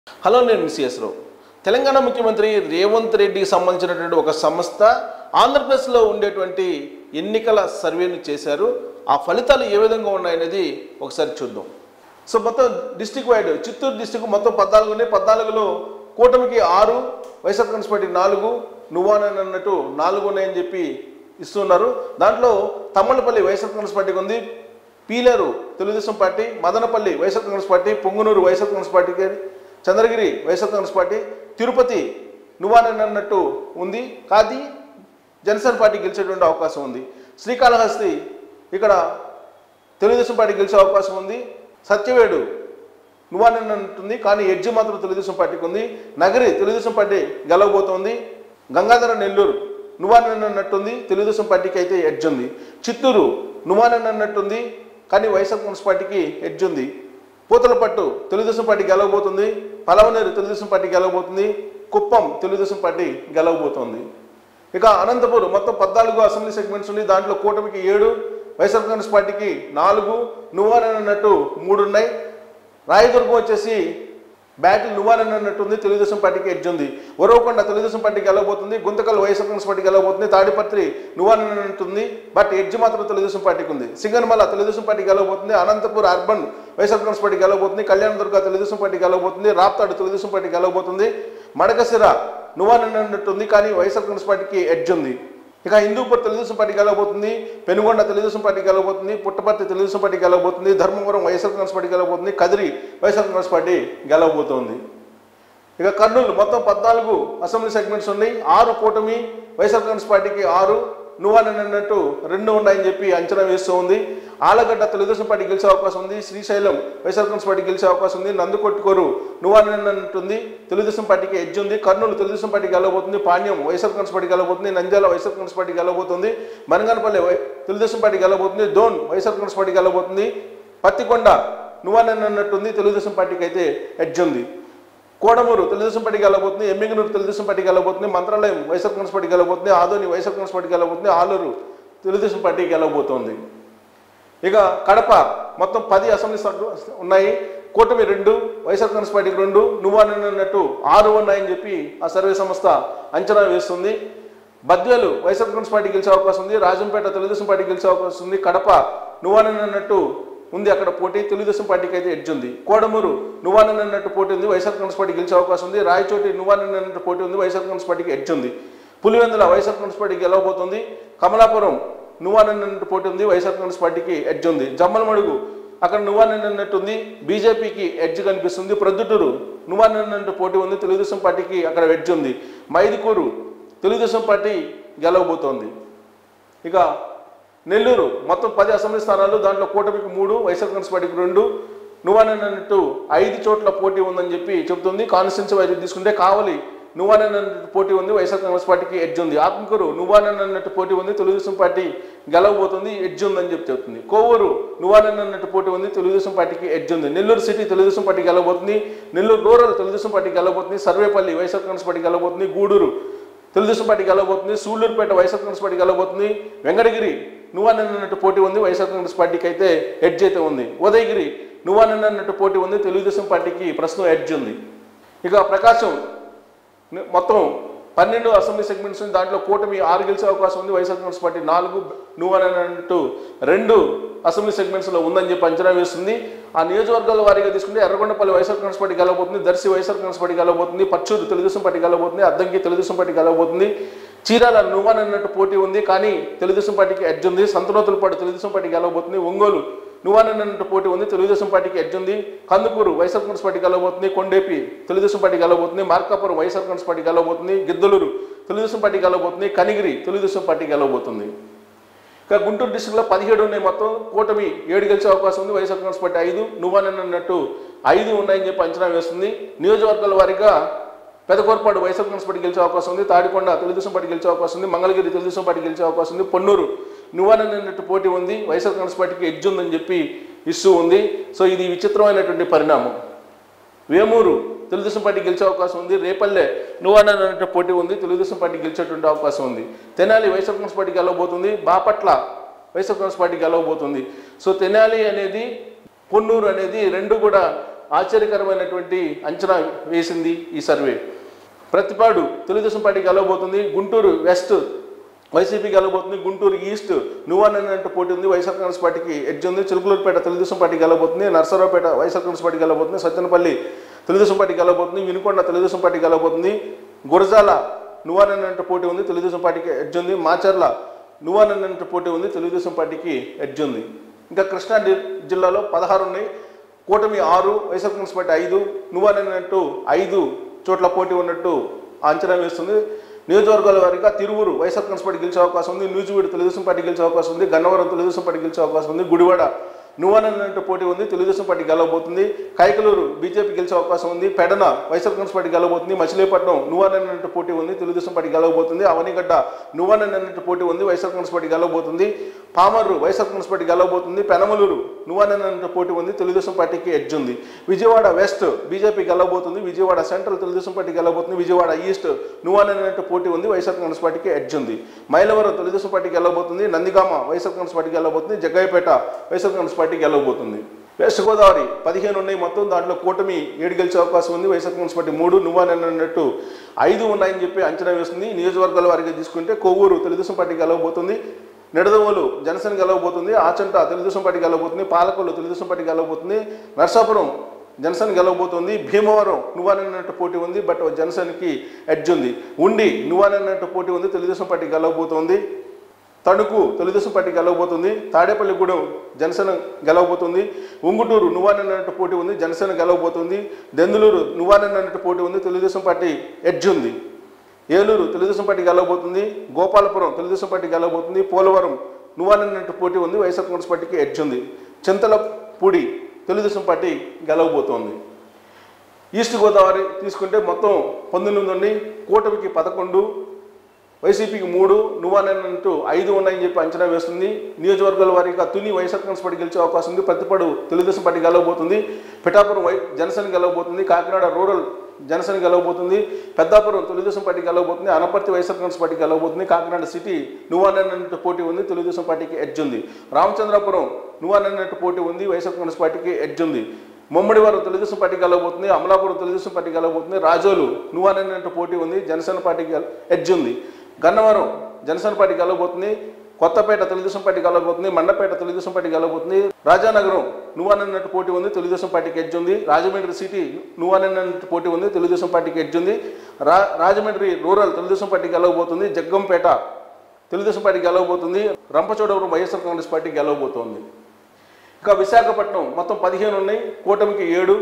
Hello, నేను CS రావు. తెలంగాణ ముఖ్యమంత్రి రేవంత్ రెడ్డికి సంబంధించినటువంటి ఒక సంస్థ ఆంధ్రప్రదేశ్లో ఉండేటువంటి ఎన్నికల సర్వేను చేశారు. ఆ ఫలితాలు ఏ విధంగా ఉన్నాయనేది ఒకసారి చూద్దాం. సో మొత్తం డిస్టిక్ వైడ్ చిత్తూరు డిస్టిక్ మొత్తం 14 ఉన్నాయి. 14లో కూటమికి 6, వైఎస్ఆర్ కాంగ్రెస్ పార్టీ 4, నువ్వానన్నట్టు 4 ఉన్నాయని చెప్పి ఇస్తున్నారు. దాంట్లో తమ్మలపల్లి వైఎస్ఆర్ కాంగ్రెస్ పార్టీకి ఉంది, Peleru Telugu Desam party, Madanapalle YSR Congress party, Punganur YSR Congress పార్టీకి, Chandragiri YSR Congress party, Tirupati నువ్వానన్నట్టు ఉంది, కాది జనసేన పార్టీ గెలిచేటువంటి అవకాశం ఉంది. శ్రీకాళహస్తి ఇక్కడ తెలుగుదేశం పార్టీ గెలిచే అవకాశం ఉంది. సత్యవేడు నువ్వానన్నట్టుంది, కానీ ఎడ్జ్ మాత్రం తెలుగుదేశం పార్టీకి ఉంది. నగరి తెలుగుదేశం పార్టీ గెలవబోతోంది. గంగాధర నెల్లూరు నువ్వానన్నట్టుంది, తెలుగుదేశం పార్టీకి అయితే ఎడ్జ్ ఉంది. చిత్తూరు నువ్వానన్నట్టుంది, కానీ వైఎస్ఆర్ కాంగ్రెస్ పార్టీకి ఎడ్జ్ ఉంది. పూతలపట్టు తెలుగుదేశం పార్టీ గెలవబోతుంది. పలవనేరు తెలుగుదేశం పార్టీ గెలవబోతుంది. కుప్పం తెలుగుదేశం పార్టీ గెలవబోతోంది. ఇక అనంతపూర్ మొత్తం 14 అసెంబ్లీ సెగ్మెంట్స్ ఉన్నాయి. దాంట్లో కూటమికి 7, వైఎస్ఆర్ కాంగ్రెస్ పార్టీకి 4, నువ్వానన్నట్టు 3 ఉన్నాయి. రాయదుర్గం వచ్చేసి బ్యాటిల్ నువ్వానన్నట్టు ఉంది, తెలుగుదేశం పార్టీకి ఎడ్జ్ ఉంది. ఉరవకొండ తెలుగుదేశం పార్టీ గెలవబోతుంది. గుంతకల్ వైఎస్ఆర్ కాంగ్రెస్ పార్టీ గెలవబోతుంది. తాడిపత్రి నువ్వానన్నట్టుంది, బట్ ఎడ్జ్ మాత్రం తెలుగుదేశం పార్టీకి ఉంది. సింగనమల తెలుగుదేశం పార్టీ గెలవబోతుంది. Anantapur urban YSR Congress party గెలవబోతుంది. కళ్యాణదుర్గ తెలుగుదేశం పార్టీ గెలవబోతుంది. రాప్తాడు తెలుగుదేశం పార్టీ గెలవబోతుంది. మడకశిర నువ్వానన్నట్టుంది, కానీ వైఎస్ఆర్ కాంగ్రెస్ పార్టీకి ఎడ్జ్ ఉంది. ఇక హిందూపూర్ తెలుగుదేశం పార్టీ గెలవబోతుంది. పెనుగొండ తెలుగుదేశం పార్టీ గెలవబోతుంది. పుట్టపర్తి తెలుగుదేశం పార్టీ గెలవబోతుంది. ధర్మవరం వైఎస్ఆర్ కాంగ్రెస్ పార్టీ గెలవబోతుంది. కదిరి వైఎస్ఆర్ కాంగ్రెస్ పార్టీ గెలవబోతోంది. ఇక కర్నూలు మొత్తం 14 అసెంబ్లీ సెగ్మెంట్స్ ఉన్నాయి. 6 కూటమి వైఎస్ఆర్ కాంగ్రెస్ పార్టీకి 6, నువ్వానన్నట్టు 2 ఉన్నాయని చెప్పి అంచనా వేస్తూ ఉంది. ఆలగడ్డ తెలుగుదేశం పార్టీ గెలిచే అవకాశం ఉంది. శ్రీశైలం వైఎస్ఆర్ కాంగ్రెస్ పార్టీ గెలిచే అవకాశం ఉంది. నందుకొట్టుకోరు నువ్వానన్నట్టుంది, తెలుగుదేశం పార్టీకి ఎడ్జ్ ఉంది. కర్నూలు తెలుగుదేశం పార్టీ గెలవబోతుంది. పాణ్యం వైఎస్ఆర్ కాంగ్రెస్ పార్టీ గెలవబోతుంది. నంద్యాల వైఎస్ఆర్ కాంగ్రెస్ పార్టీ గెలవబోతుంది. మనంగనపల్లి తెలుగుదేశం పార్టీ గెలవబోతుంది. డోన్ వైఎస్ఆర్ కాంగ్రెస్ పార్టీ గెలవబోతుంది. పత్తికొండ నువ్వానన్నట్టుంది, తెలుగుదేశం పార్టీకి అయితే ఎడ్జ్ ఉంది. కోడమూరు తెలుగుదేశం పార్టీ గెలవబోతుంది. ఎమ్మిగనూరు తెలుగుదేశం పార్టీ గెలవబోతుంది. మంత్రాలయం వైఎస్ఆర్ కాంగ్రెస్ పార్టీ గెలవబోతుంది. ఆదోని వైఎస్ఆర్ కాంగ్రెస్ పార్టీ గెలవబోతుంది. ఆలూరు తెలుగుదేశం పార్టీ గెలవబోతోంది. ఇక కడప మొత్తం 10 అసెంబ్లీ ఉన్నాయి. కూటమి 2, వైఎస్ఆర్ కాంగ్రెస్ పార్టీకి 2, నువ్వానన్నట్టు 6 ఉన్నాయని చెప్పి ఆ సర్వే సంస్థ అంచనా వేస్తుంది. బద్వేలు వైఎస్ఆర్ కాంగ్రెస్ పార్టీ గెలిచే అవకాశం ఉంది. రాజంపేట తెలుగుదేశం పార్టీ గెలిచే అవకాశం ఉంది. కడప నువ్వానన్నట్టు ఉంది, అక్కడ పోటీ తెలుగుదేశం పార్టీకి అయితే ఎడ్జ్ ఉంది. కోడమూరు నువ్వానన్నట్టు పోటీ ఉంది, వైఎస్ఆర్ కాంగ్రెస్ పార్టీ గెలిచే అవకాశం ఉంది. రాయచోటి నువ్వానన్నట్టు పోటీ ఉంది, వైఎస్ఆర్ కాంగ్రెస్ పార్టీకి ఎడ్జ్ ఉంది. పులివెందుల వైఎస్ఆర్ కాంగ్రెస్ పార్టీ గెలవబోతుంది. కమలాపురం నువ్వానన్నట్టు పోటీ ఉంది, వైఎస్ఆర్ కాంగ్రెస్ పార్టీకి ఎడ్జ్ ఉంది. జమ్మలమడుగు అక్కడ నువ్వానన్నట్టు ఉంది, బీజేపీకి ఎడ్జ్ కనిపిస్తుంది. ప్రొద్దుటూరు నువ్వానన్నట్టు పోటీ ఉంది, తెలుగుదేశం పార్టీకి అక్కడ ఎడ్జ్ ఉంది. మైదుకూరు తెలుగుదేశం పార్టీ గెలవబోతోంది. ఇక నెల్లూరు మొత్తం 10 అసెంబ్లీ స్థానాలు, దాంట్లో కూటమికి 3, వైఎస్ఆర్ కాంగ్రెస్ పార్టీకి 2, నువ్వానన్నట్టు 5 చోట్ల పోటీ ఉందని చెప్పి చెబుతుంది. కాన్స్టిట్యున్సీ వైజ్ తీసుకుంటే కావలి నువ్వానన్నట్టు పోటీ ఉంది, వైఎస్ఆర్ కాంగ్రెస్ పార్టీకి ఎడ్జ్ ఉంది. ఆత్మకూరు నువ్వానన్నట్టు పోటీ ఉంది, తెలుగుదేశం పార్టీ గెలవబోతుంది, ఎడ్జ్ ఉందని చెప్పి చెబుతుంది. కోవూరు నువ్వానన్నట్టు పోటీ ఉంది, తెలుగుదేశం పార్టీకి ఎడ్జ్ ఉంది. నెల్లూరు సిటీ తెలుగుదేశం పార్టీ గెలవబోతుంది. నెల్లూరు రూరల్ తెలుగుదేశం పార్టీ గెలవబోతుంది. సర్వేపల్లి వైఎస్ఆర్ కాంగ్రెస్ పార్టీ గెలవబోతుంది. గూడూరు తెలుగుదేశం పార్టీ గెలవబోతుంది. సూళ్లూరుపేట వైఎస్ఆర్ కాంగ్రెస్ పార్టీ గెలవబోతుంది. వెంకటగిరి నువ్వానన్నట్టు పోటీ ఉంది, వైఎస్ఆర్ కాంగ్రెస్ పార్టీకి అయితే ఎడ్జ్ అయితే ఉంది. ఉదయగిరి నువ్వానన్నట్టు పోటీ ఉంది, తెలుగుదేశం పార్టీకి ప్రస్తుతం ఎడ్జ్ ఉంది. ఇక ప్రకాశం మొత్తం 12 అసెంబ్లీ సెగ్మెంట్స్ ఉంది. దాంట్లో కూటమి 6 గెలిచే అవకాశం ఉంది, వైఎస్ఆర్ కాంగ్రెస్ పార్టీ 4, నువ్వానన్నట్టు 2 అసెంబ్లీ సెగ్మెంట్స్లో ఉందని చెప్పి అంచనా వేస్తుంది. ఆ నియోజకవర్గాల వారీగా తీసుకుంటే ఎర్రగొండపల్లి వైఎస్ఆర్ కాంగ్రెస్ పార్టీ గెలవబోతుంది. దర్శి వైఎస్ఆర్ కాంగ్రెస్ పార్టీ గెలవబోతుంది. పచ్చూరు తెలుగుదేశం పార్టీ గెలవబోతుంది. అద్దంకి తెలుగుదేశం పార్టీ గెలవబోతుంది. చీరాల నువ్వానన్నట్టు పోటీ ఉంది, కానీ తెలుగుదేశం పార్టీకి ఎడ్జ్ ఉంది. సంతనోతులపాటు తెలుగుదేశం పార్టీ గెలవబోతుంది. ఒంగోలు నువ్వానన్నట్టు పోటీ ఉంది, తెలుగుదేశం పార్టీకి ఎడ్జ్ ఉంది. కందుకూరు వైఎస్ఆర్ కాంగ్రెస్ పార్టీ గెలవబోతుంది. కొండేపి తెలుగుదేశం పార్టీ గెలవబోతుంది. మార్కాపురం వైఎస్ఆర్ కాంగ్రెస్ పార్టీ గెలవబోతుంది. గిద్దలూరు తెలుగుదేశం పార్టీ గెలవబోతుంది. కనిగిరి తెలుగుదేశం పార్టీ గెలవబోతుంది. ఇక గుంటూరు డిస్ట్రిక్ట్లో 17 ఉన్నాయి. మొత్తం కూటమి 7 గెలిచే అవకాశం ఉంది, వైఎస్ఆర్ కాంగ్రెస్ పార్టీ 5, నువ్వానన్నట్టు 5 ఉన్నాయని చెప్పి అంచనా వేస్తుంది. నియోజకవర్గాల వారీగా పెదకూరపాడు వైఎస్ఆర్ కాంగ్రెస్ పార్టీ గెలిచే అవకాశం ఉంది. తాడికొండ తెలుగుదేశం పార్టీ గెలిచే అవకాశం ఉంది. మంగళగిరి తెలుగుదేశం పార్టీ గెలిచే అవకాశం ఉంది. పొన్నూరు నువ్వానన్నట్టు పోటీ ఉంది, వైఎస్ఆర్ కాంగ్రెస్ పార్టీకి ఎడ్జ్ ఉందని చెప్పి ఇస్తూ ఉంది. సో ఇది విచిత్రమైనటువంటి పరిణామం. వేమూరు తెలుగుదేశం పార్టీ గెలిచే అవకాశం ఉంది. రేపల్లె నువ్వానన్నట్టు పోటీ ఉంది, తెలుగుదేశం పార్టీ గెలిచేటువంటి అవకాశం ఉంది. తెనాలి వైఎస్ఆర్ కాంగ్రెస్ పార్టీ గెలవబోతుంది. బాపట్ల వైఎస్ఆర్ కాంగ్రెస్ పార్టీ గెలవబోతుంది. సో తెనాలి అనేది పొన్నూరు అనేది 2 కూడా ఆశ్చర్యకరమైనటువంటి అంచనా వేసింది ఈ సర్వే. ప్రతిపాడు తెలుగుదేశం పార్టీ గెలవబోతుంది, గుంటూరు వెస్ట్ వైసీపీ గెలవబోతుంది, గుంటూరు ఈస్ట్ నువ్వానంటూ పోటీ ఉంది, వైఎస్ఆర్ కాంగ్రెస్ పార్టీకి ఎడ్జ్ ఉంది, చిలుకలూరుపేట తెలుగుదేశం పార్టీ గెలవబోతుంది, నర్సరావుపేట వైఎస్ఆర్ కాంగ్రెస్ పార్టీ గెలవబోతుంది, సత్తెనపల్లి తెలుగుదేశం పార్టీ గెలవబోతుంది, వినుకొండ తెలుగుదేశం పార్టీ గెలవబోతుంది, గురజాల నువ్వానంటూ పోటీ ఉంది, తెలుగుదేశం పార్టీకి ఎడ్జ్ ఉంది, మాచర్ల నువ్వానంటూ పోటీ ఉంది, తెలుగుదేశం పార్టీకి ఎడ్జ్ ఉంది. ఇంకా కృష్ణా జిల్లాలో 16 ఉన్నాయి, కూటమి 6, వైఎస్ఆర్ కాంగ్రెస్ పార్టీ 5, నువ్వానంటూ 5 చోట్ల పోటీ ఉన్నట్టు అంచనా వేస్తుంది. నియోజకవర్గాల వారిగా తిరువురు వైఎస్ఆర్ కాంగ్రెస్ పార్టీ గెలిచే అవకాశం ఉంది, నూజివీడు తెలుగుదేశం పార్టీ గెలిచే అవకాశం ఉంది, గన్నవరం తెలుగుదేశం పార్టీ గెలిచే అవకాశం ఉంది, గుడివాడ నువ్వానంటూ పోటీ ఉంది, తెలుగుదేశం పార్టీ గెలవబోతుంది, కైకలూరు బీజేపీ గెలిచే అవకాశం ఉంది, పెడన వైఎస్ఆర్ కాంగ్రెస్ పార్టీ గెలవబోతుంది, మచిలీపట్నం నువ్వానంటూ పోటీ ఉంది, తెలుగుదేశం పార్టీ గెలవబోతుంది, అవనిగడ్డ నువ్వానంటూ పోటీ ఉంది, వైఎస్ఆర్ కాంగ్రెస్ పార్టీ గెలవబోతుంది, పామర్రు వైఎస్ఆర్ కాంగ్రెస్ పార్టీ గెలవబోతుంది, పెనమలూరు నువ్వానంటూ పోటీ ఉంది, తెలుగుదేశం పార్టీకి ఎడ్జ్ ఉంది, విజయవాడ వెస్ట్ బీజేపీ గెలవబోతుంది, విజయవాడ సెంట్రల్ తెలుగుదేశం పార్టీ గెలవబోతుంది, విజయవాడ ఈస్ట్ నువ్వానంటూ పోటీ ఉంది, వైఎస్ఆర్ కాంగ్రెస్ పార్టీకి ఎడ్జ్ ఉంది, మైలవరం తెలుగుదేశం పార్టీ గెలవబోతుంది, నందిగామ వైఎస్ఆర్ కాంగ్రెస్ పార్టీ గెలవబోతుంది, జగ్గయ్యపేట వైఎస్ఆర్ కాంగ్రెస్ పార్టీ గెలవబోతుంది. వెస్ట్ గోదావరి 15 ఉన్నాయి మొత్తం, దాంట్లో కూటమి 7 గెలిచే అవకాశం ఉంది, వైఎస్ఆర్ కాంగ్రెస్ పార్టీ 3, నువ్వానంటూ 5 ఉన్నాయని చెప్పి అంచనా వేస్తుంది. నియోజకవర్గాల వారిగా తీసుకుంటే కొవ్వూరు తెలుగుదేశం పార్టీ గెలవబోతుంది, నిడదవోలు జనసేన గెలవబోతుంది, ఆచంట తెలుగుదేశం పార్టీ గెలవబోతుంది, పాలకొల్లు తెలుగుదేశం పార్టీ గెలవబోతుంది, నర్సాపురం జనసేన గెలవబోతుంది, భీమవరం నువ్వానంటూ పోటీ ఉంది, బట్ జనసేనకి ఎడ్జ్ ఉంది, ఉండి నువ్వానంటూ పోటీ ఉంది, తెలుగుదేశం పార్టీ గెలవబోతుంది, తణుకు తెలుగుదేశం పార్టీ గెలవబోతుంది, తాడేపల్లిగూడెం జనసేన గెలవబోతుంది, ఉంగుటూరు నువ్వానంటూ పోటీ ఉంది, జనసేన గెలవబోతుంది, దెందులూరు నువ్వానంటూ పోటీ ఉంది, తెలుగుదేశం పార్టీ ఎడ్జ్ ఉంది, ఏలూరు తెలుగుదేశం పార్టీ గెలవబోతుంది, గోపాలపురం తెలుగుదేశం పార్టీ గెలవబోతుంది, పోలవరం నువ్వానంటూ పోటీ ఉంది, వైఎస్ఆర్ కాంగ్రెస్ పార్టీకి ఎడ్జ్ ఉంది, చింతలపూడి తెలుగుదేశం పార్టీ గెలవబోతోంది. ఈస్ట్ గోదావరి తీసుకుంటే మొత్తం 19 ఉన్నాయి, కూటమికి 11, వైసీపీకి 3, నువ్వానంటూ 5 ఉన్నాయని చెప్పి అంచనా వేస్తుంది. నియోజకవర్గాల వారీగా తుని వైఎస్ఆర్ కాంగ్రెస్ పార్టీ గెలిచే అవకాశం ఉంది, ప్రతిపాడు తెలుగుదేశం పార్టీ గెలవబోతుంది, పిఠాపురం జనసేన గెలవబోతుంది, కాకినాడ రూరల్ జనసేన గెలవబోతుంది, పెద్దాపురం తెలుగుదేశం పార్టీ గెలవబోతుంది, అనపర్తి వైఎస్ఆర్ కాంగ్రెస్ పార్టీ గెలవబోతుంది, కాకినాడ సిటీ నువ్వానంటూ పోటీ ఉంది, తెలుగుదేశం పార్టీకి ఎడ్జ్ ఉంది, రామచంద్రాపురం నువ్వానంటూ పోటీ ఉంది, వైఎస్ఆర్ కాంగ్రెస్ పార్టీకి ఎడ్జ్ ఉంది, ముమ్మడివారం తెలుగుదేశం పార్టీ గెలవబోతుంది, అమలాపురం తెలుగుదేశం పార్టీ గెలవబోతుంది, రాజోలు నువ్వానంటూ పోటీ ఉంది, జనసేన పార్టీకి ఎడ్జ్ ఉంది, గన్నవరం జనసేన పార్టీ గెలవబోతుంది, కొత్తపేట తెలుగుదేశం పార్టీ గెలవబోతుంది, మండపేట తెలుగుదేశం పార్టీ గెలవబోతుంది, రాజానగరం నువ్వానంటూ పోటీ ఉంది, తెలుగుదేశం పార్టీకి ఎడ్జ్ ఉంది, రాజమండ్రి సిటీ నువ్వానంటూ పోటీ ఉంది, తెలుగుదేశం పార్టీకి ఎడ్జ్ ఉంది, రాజమండ్రి రూరల్ తెలుగుదేశం పార్టీ గెలవబోతుంది, జగ్గంపేట తెలుగుదేశం పార్టీ గెలవబోతుంది, రంపచోడవరం వైఎస్ఆర్ కాంగ్రెస్ పార్టీ గెలవబోతోంది. ఇంకా విశాఖపట్నం మొత్తం 15 ఉన్నాయి, కూటమికి 7,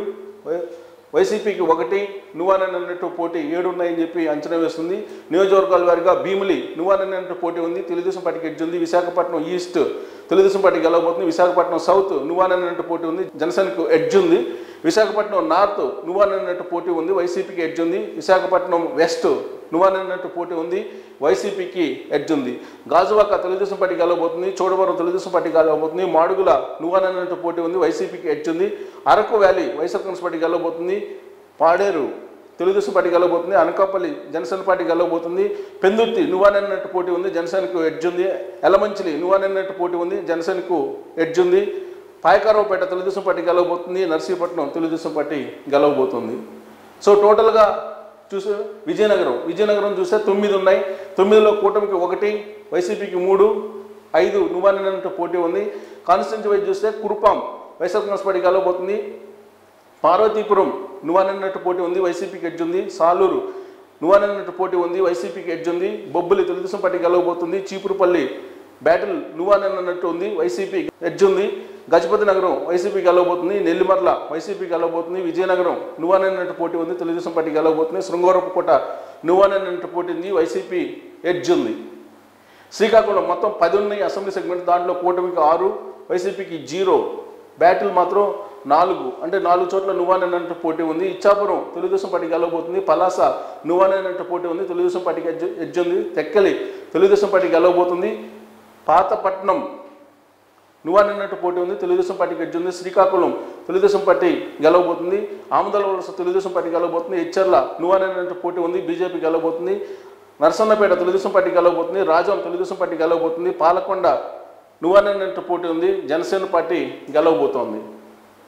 వైసీపీకి 1, నువ్వానంటూ పోటీ 7 ఉన్నాయని చెప్పి అంచనా వేస్తుంది. నియోజకవర్గాల వారిగా భీమిలి నువ్వానంటూ పోటీ ఉంది, తెలుగుదేశం పార్టీకి ఎడ్జ్ ఉంది, విశాఖపట్నం ఈస్ట్ తెలుగుదేశం పార్టీ గెలవబోతుంది, విశాఖపట్నం సౌత్ నువ్వానంటూ పోటీ ఉంది, జనసేనకు ఎడ్జ్ ఉంది, విశాఖపట్నం నార్త్ నువ్వానంటూ పోటీ ఉంది, వైసీపీకి ఎడ్జ్ ఉంది, విశాఖపట్నం వెస్ట్ నువ్వానంటూ పోటీ ఉంది, వైసీపీకి ఎడ్జ్ ఉంది, గాజువాక తెలుగుదేశం పార్టీ గెలవబోతుంది, చోడవరం తెలుగుదేశం పార్టీ గెలవబోతుంది, మాడుగుల నువ్వానంటూ పోటీ ఉంది, వైసీపీకి ఎడ్జ్ ఉంది, Araku valley YSR Congress party గెలవబోతుంది, పాడేరు తెలుగుదేశం పార్టీ గెలవబోతుంది, అనకాపల్లి జనసేన పార్టీ గెలవబోతుంది, పెందుర్తి నువ్వానంటూ పోటీ ఉంది, జనసేనకు ఎడ్జ్ ఉంది, ఎలమంచిలి నువ్వానంటూ పోటీ ఉంది, జనసేనకు ఎడ్జ్ ఉంది, పాయకారావుపేట తెలుగుదేశం పార్టీ గెలవబోతుంది, నర్సీపట్నం తెలుగుదేశం పార్టీ గెలవబోతుంది. సో టోటల్గా చూస్తే విజయనగరం చూస్తే 9 ఉన్నాయి, 9లో కూటమికి 1, వైసీపీకి 3, 5 నువ్వానంటూ పోటీ ఉంది. కాన్స్టిట్యూన్సీ వైజ్ చూస్తే కురుపాం వైఎస్ఆర్ కాంగ్రెస్ పార్టీ గెలవబోతుంది, పార్వతీపురం నువ్వానంటూ పోటీ ఉంది, వైసీపీకి ఎడ్జ్ ఉంది, సాలూరు నువ్వానంటూ పోటీ ఉంది, వైసీపీకి ఎడ్జ్ ఉంది, బొబ్బులి తెలుగుదేశం పార్టీ గెలవబోతుంది, చీపురుపల్లి బ్యాటిల్ నువ్వానంటూ ఉంది, వైసీపీ ఎడ్జ్ ఉంది, గజపతి నగరం వైసీపీ గెలవబోతుంది, నెల్లిమర్ల వైసీపీ గెలవబోతుంది, విజయనగరం నువ్వానంటూ పోటీ ఉంది, తెలుగుదేశం పార్టీ గెలవబోతుంది, శృంగవరపుకోట నువ్వానంటూ పోటీ ఉంది, వైసీపీ ఎడ్జ్ ఉంది. శ్రీకాకుళం మొత్తం 10 ఉన్నాయి అసెంబ్లీ సెగ్మెంట్, దాంట్లో కూటమికి 6, వైసీపీకి 0, బ్యాటిల్ మాత్రం 4, అంటే 4 చోట్ల నువ్వానంటూ పోటీ ఉంది. ఇచ్చాపురం తెలుగుదేశం పార్టీ గెలవబోతుంది, పలాస నువ్వానంటూ పోటీ ఉంది, తెలుగుదేశం పార్టీకి ఎడ్జ్ ఉంది, తెక్కలి తెలుగుదేశం పార్టీ గెలవబోతుంది, పాతపట్నం నువ్వానంటూ పోటీ ఉంది, తెలుగుదేశం పార్టీకి ఎడ్జ్ ఉంది, శ్రీకాకుళం తెలుగుదేశం పార్టీ గెలవబోతుంది, ఆమదాల వలస తెలుగుదేశం పార్టీ గెలవబోతుంది, ఎచ్చర్ల నువ్వానంటూ పోటీ ఉంది, బీజేపీ గెలవబోతుంది, నరసన్నపేట తెలుగుదేశం పార్టీ గెలవబోతుంది, రాజం తెలుగుదేశం పార్టీ గెలవబోతుంది, పాలకొండ నువ్వానంటూ పోటీ ఉంది, జనసేన పార్టీ గెలవబోతోంది.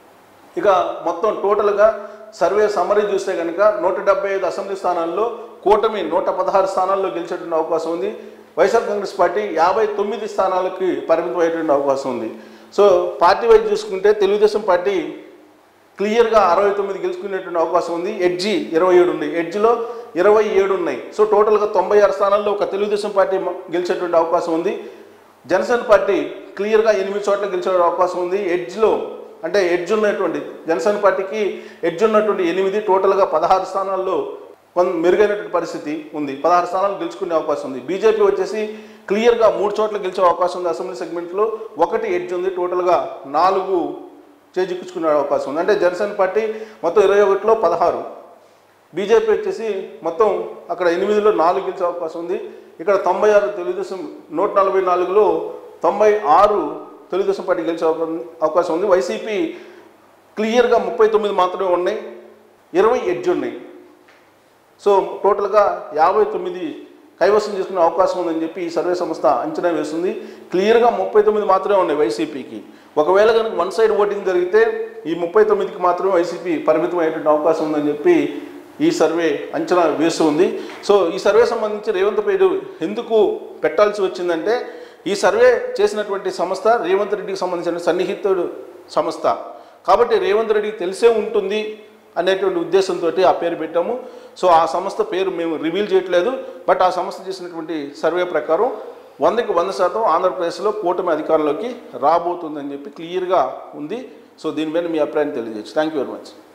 ఇక మొత్తం టోటల్గా సర్వే సమరీ చూస్తే కనుక 175 అసెంబ్లీ స్థానాల్లో కూటమి 116 స్థానాల్లో గెలిచేటువంటి అవకాశం ఉంది. వైఎస్ఆర్ కాంగ్రెస్ పార్టీ 59 స్థానాలకి పరిమితం అయ్యేటువంటి అవకాశం ఉంది. సో పార్టీ వైజ్ చూసుకుంటే తెలుగుదేశం పార్టీ క్లియర్గా 69 గెలుచుకునేటువంటి అవకాశం ఉంది. ఎడ్జి 27 ఉంది, ఎడ్జిలో 27 ఉన్నాయి. సో టోటల్గా 96 స్థానాల్లో ఒక తెలుగుదేశం పార్టీ గెలిచేటువంటి అవకాశం ఉంది. జనసేన పార్టీ క్లియర్గా 8 చోట్ల గెలిచే అవకాశం ఉంది. ఎడ్జ్లో అంటే ఎడ్జ్ ఉన్నటువంటి జనసేన పార్టీకి ఎడ్జ్ ఉన్నటువంటి 8, టోటల్గా 16 స్థానాల్లో మెరుగైనటువంటి పరిస్థితి ఉంది. 16 స్థానాలు గెలుచుకునే అవకాశం ఉంది. బీజేపీ వచ్చేసి క్లియర్గా 3 చోట్ల గెలిచే అవకాశం ఉంది. అసెంబ్లీ సెగ్మెంట్లో 1 ఎడ్జ్ ఉంది, టోటల్గా 4 చేజిక్కించుకునే అవకాశం ఉంది. అంటే జనసేన పార్టీ మొత్తం 21లో 16, బీజేపీ వచ్చేసి మొత్తం అక్కడ 8లో 4 గెలిచే అవకాశం ఉంది. ఇక్కడ 96 తెలుగుదేశం, 144లో 96 తెలుగుదేశం పార్టీ గెలిచే అవకాశం ఉంది. వైసీపీ క్లియర్గా 39 మాత్రమే ఉన్నాయి, 20 ఎడ్జ్ ఉన్నాయి. సో టోటల్గా 59 కైవసం చేసుకునే అవకాశం ఉందని చెప్పి ఈ సర్వే సంస్థ అంచనా వేస్తుంది. క్లియర్గా 39 మాత్రమే ఉన్నాయి వైసీపీకి. ఒకవేళ కనుక వన్ సైడ్ ఓటింగ్ జరిగితే ఈ 39కి మాత్రమే వైసీపీ పరిమితం అయ్యేటువంటి అవకాశం ఉందని చెప్పి ఈ సర్వే అంచనా వేస్తుంది. సో ఈ సర్వే సంబంధించి రేవంత్ పేరు ఎందుకు పెట్టాల్సి వచ్చిందంటే, ఈ సర్వే చేసినటువంటి సంస్థ రేవంత్ రెడ్డికి సంబంధించిన సన్నిహితుడు సంస్థ కాబట్టి రేవంత్ రెడ్డికి తెలిసే ఉంటుంది అనేటువంటి ఉద్దేశంతో ఆ పేరు పెట్టాము. సో ఆ సంస్థ పేరు మేము రివీల్ చేయట్లేదు. బట్ ఆ సంస్థ చేసినటువంటి సర్వే ప్రకారం 100కి 100% ఆంధ్రప్రదేశ్లో కూటమి అధికారంలోకి రాబోతుందని చెప్పి క్లియర్గా ఉంది. సో దీని మీద మీ అభిప్రాయాన్ని తెలియజేయచ్చు. Thank you very much.